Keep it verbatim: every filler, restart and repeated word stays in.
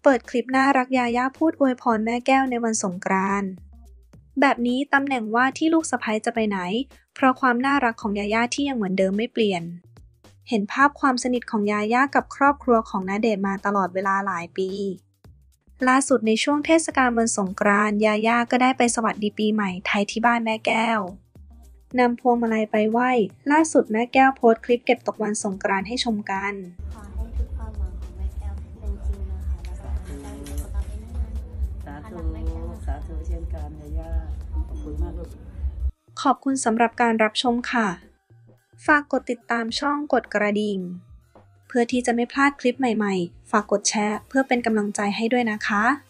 ปิดคลิปน่ารักยาย่าพูดอวยพรแม่แก้วในวันสงกรานต์แบบนี้ตำแหน่งว่าที่ลูกสะใภ้จะไปไหนเพราะความน่ารักของยาย่าที่ยังเหมือนเดิมไม่เปลี่ยนเห็นภาพความสนิทของยาย่ากับครอบครัวของณเดชน์มาตลอดเวลาหลายปีล่าสุดในช่วงเทศกาลวันสงกรานต์ยาย่าก็ได้ไปสวัสดีปีใหม่ไทยที่บ้านแม่แก้วนำพวงมาลัยไปไหว้ล่าสุดแม่แก้วโพสต์คลิปเก็บตกวันสงกรานต์ให้ชมกันขอให้ทุกความหวังของแม่แก้วเป็นจริงนะคะแล้วก็ได้สุขภาพแน่นอนสาธุสาธุเช่นกันยาย่าขอบคุณมากลูกขอบคุณสำหรับการรับชมค่ะฝากกดติดตามช่องกดกระดิ่งเพื่อที่จะไม่พลาดคลิปใหม่ๆฝากกดแชร์เพื่อเป็นกำลังใจให้ด้วยนะคะ